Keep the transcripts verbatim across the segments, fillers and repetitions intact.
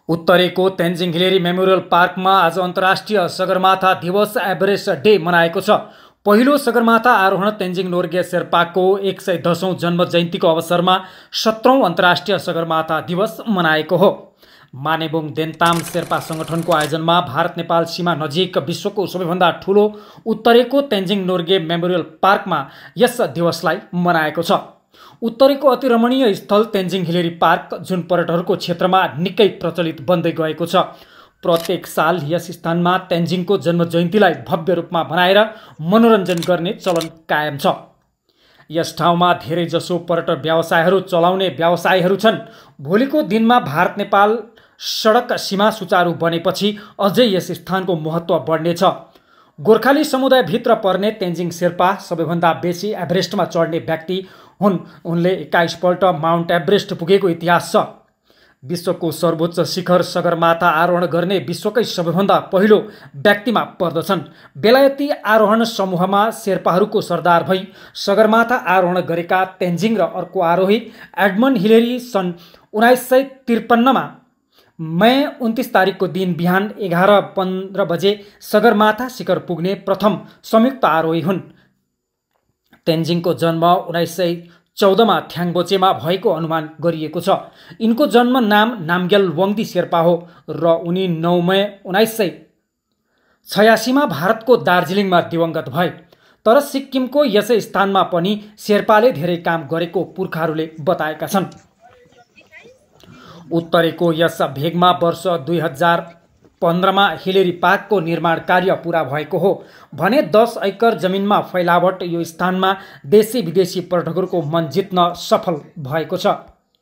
उत्तरेको Tenzing Hillary memorial पार्कमा आज अन्तर्राष्ट्रिय सगरमाथा दिवस एभरेस्ट डे मनाएको छ। पहिलो सगरमाथा आरोहण तेन्जिङ नोर्गे शेर्पाको एक सय दसौँ जन्म जयन्तीको अवसरमा सत्रौँ अन्तर्राष्ट्रिय सगरमाथा दिवस मनाएको हो। मानेबुङ देन्ताम शेर्पा संगठनको आयोजनमा भारत नेपाल सीमा नजिक विश्वको सबैभन्दा ठूलो उत्तरेको तेन्जिङ नोर्गे मेमोरियल पार्कमा यस दिवसलाई मनाएको छ। उत्तरेको अति रमणीय स्थल तेन्जिङ हिलेरी पार्क जुन पर्यटकहरूको क्षेत्रमा निकै प्रचलित बन्दै गएको छ। प्रत्येक साल यस स्थानमा तेन्जिङको जन्म जयन्तीलाई भव्य रूपमा मनाएर मनोरञ्जन गर्ने चलन कायम छ। यस ठाउँमा धेरै जसो पर्यटक व्यवसायहरू चलाउने व्यवसायीहरू छन्। भोलिको दिनमा भारत नेपाल सडक सीमा सुचारू बनेपछि अझै यस स्थानको महत्त्व बढ्नेछ। गोर्खाली समुदायभित्र पर्ने तेन्जिङ शेर्पा सबैभन्दा बेसी एभरेस्टमा चढ्ने व्यक्ति हुन्। उनले एक्काइस पल्ट माउन्ट एभरेस्ट पुगेको इतिहास छ। विश्वको सर्वोच्च शिखर सगरमाथा आरोहण गर्ने विश्वकै सबैभन्दा पहिलो व्यक्तिमा पर्दछन्। बेलायती आरोहण समूहमा शेर्पाहरूको सरदार भई सगरमाथा आरोहण गरेका तेन्जिङ र अर्को आरोही एडमन्ड हिलेरी सन् उन्नाइस सय त्रिपन्नमा मई उन्तिस तारिकको दिन बिहान एघार पन्ध्र बजे सगरमाथा शिखर पुग्ने प्रथम संयुक्त आरोही हुन्। तेन्जिङको जन्म उन्नाइस सय चौधमा थ्याङ्बोचेमा भएको अनुमान गरिएको छ। यिनको जन्म नाम नामग्याल वाङ्दी शेर्पा हो र उनी नौ मई उन्नाइस सय छयासीमा भारतको दार्जिलिङमा दिवंगत भए। तर सिक्किमको यसै स्थानमा पनि शेर्पाले धेरै काम गरेको पुर्खाहरूले बताएका छन्। उत्तरेको यस भेगमा वर्ष दुई हजार पन्ध्रमा हिलेरी पार्कको निर्माण कार्य पूरा भएको हो भने दस एकर जमिनमा फैलावट यो स्थानमा देशी विदेशी पर्यटकहरूको मन जित्न सफल भएको छ।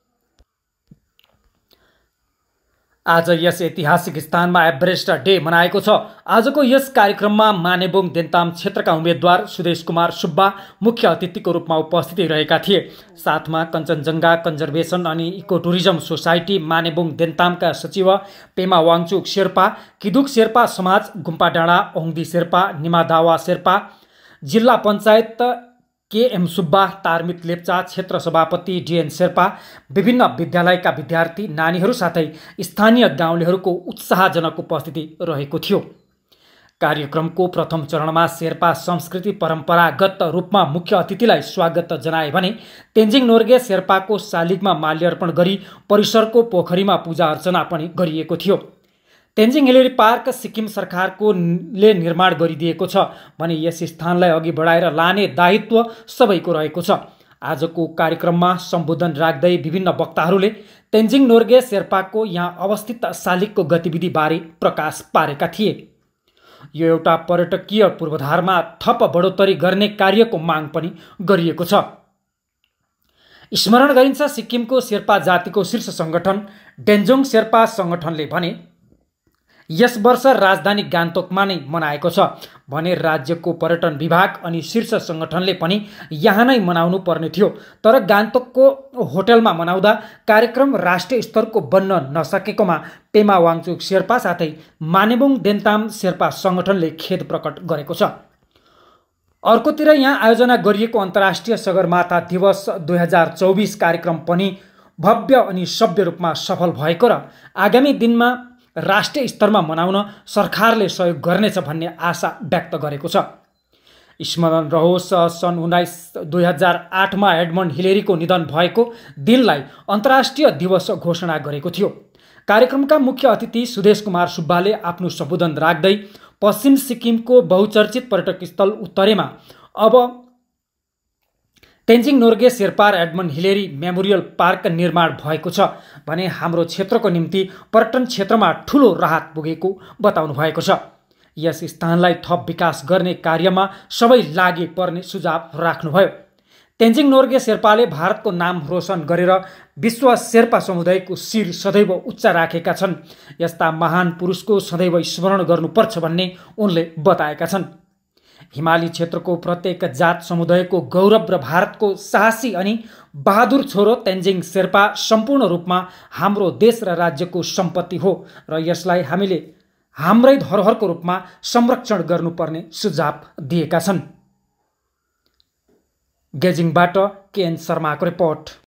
आज यस ऐतिहासिक स्थानमा एभरेस्ट डे मनाएको छ। आजको यस कार्यक्रममा मानेबुङ देन्ताम क्षेत्रका उम्मेद्वार सुदेश कुमार सुब्बा मुख्य अतिथिको रूपमा उपस्थित रहेका थिए। साथमा कञ्चनजङ्घा कन्जर्भेसन अनि इको टुरिज्म सोसाइटी मानेबुङ देन्तामका सचिव पेमा वाङचुक शेर्पा, किदुक शेर्पा समाज, गुम्पा डाँडा ओङदी शेर्पा, निमा दावा शेर्पा, जिल्ला पञ्चायत के एम सुब्बा, तारमित लेप्चा, क्षेत्र सभापति डिएन शेर्पा, विभिन्न विद्यालयका विद्यार्थी, नानीहरू साथै स्थानीय गाउँलेहरूको उत्साहजनक उपस्थिति रहेको थियो। कार्यक्रमको प्रथम चरणमा शेर्पा संस्कृति परम्परागत रूपमा मुख्य अतिथिलाई स्वागत जनाए भने तेन्जिङ नोर्गे शेर्पाको शालिगमा माल्यार्पण गरी परिसरको पोखरीमा पूजा अर्चना पनि गरिएको थियो। तेन्जिङ हिलेरी पार्क सिक्किम सरकारको ले निर्माण गरिदिएको छ भने यस स्थानलाई अघि बढाएर लाने दायित्व सबैको रहेको छ। आजको कार्यक्रममा सम्बोधन राख्दै विभिन्न वक्ताहरूले तेन्जिङ नोर्गे शेर्पाको यहाँ अवस्थित शालिगको गतिविधिबारे प्रकाश पारेका थिए। यो एउटा पर्यटकीय पूर्वाधारमा थप बढोत्तरी गर्ने कार्यको माग पनि गरिएको छ। स्मरण गरिन्छ सिक्किमको शेर्पा जातिको शीर्ष सङ्गठन डेन्जोङ शेर्पा सङ्गठनले भने यस वर्ष राजधानी गान्तोकमा नै मनाएको छ भने राज्यको पर्यटन विभाग अनि शीर्ष सङ्गठनले पनि यहाँ नै मनाउनु पर्ने थियो। तर गान्तोकको होटलमा मनाउँदा कार्यक्रम राष्ट्रिय स्तरको बन्न नसकेकोमा पेमा वाङचुक शेर्पा साथै मानेबुङ देन्ताम शेर्पा सङ्गठनले खेद प्रकट गरेको छ। अर्कोतिर यहाँ आयोजना गरिएको अन्तर्राष्ट्रिय सगरमाथा दिवस दुई हजार चौबिस कार्यक्रम पनि भव्य अनि सभ्य रूपमा सफल भएको र आगामी दिनमा राष्ट्रिय स्तरमा मनाउन सरकारले सहयोग गर्नेछ भन्ने आशा व्यक्त गरेको छ। स्मरण रहोस् सन् उन्नाइस दुई हजार आठमा एडमन्ड हिलेरीको निधन भएको दिनलाई अन्तर्राष्ट्रिय दिवस घोषणा गरेको थियो। कार्यक्रमका मुख्य अतिथि सुदेश कुमार सुब्बाले आफ्नो सम्बोधन राख्दै पश्चिम सिक्किमको बहुचर्चित पर्यटक स्थल उत्तरेमा अब तेन्जिङ नोर्गे शेर्पा र एडमन्ड हिलेरी मेमोरियल पार्क निर्माण भएको छ भने हाम्रो क्षेत्रको निम्ति पर्यटन क्षेत्रमा ठूलो राहत पुगेको बताउनु भएको छ। यस स्थानलाई थप विकास गर्ने कार्यमा सबै लागि पर्ने सुझाव राख्नुभयो। तेन्जिङ नोर्गे शेर्पाले भारतको नाम रोशन गरेर विश्व शेर्पा समुदायको शिर सदैव उच्च राखेका छन्। यस्ता महान पुरुषको सदैव स्मरण गर्नुपर्छ भन्ने उनले बताएका छन्। हिमाली क्षेत्रको प्रत्येक जात समुदायको गौरव र भारतको साहसी अनि बहादुर छोरो तेन्जिङ शेर्पा सम्पूर्ण रूपमा हाम्रो देश र राज्यको सम्पत्ति हो र यसलाई हामीले हाम्रै धरोहरको रूपमा संरक्षण गर्नुपर्ने सुझाव दिएका छन्। गेजिङबाट केएन शर्माको रिपोर्ट।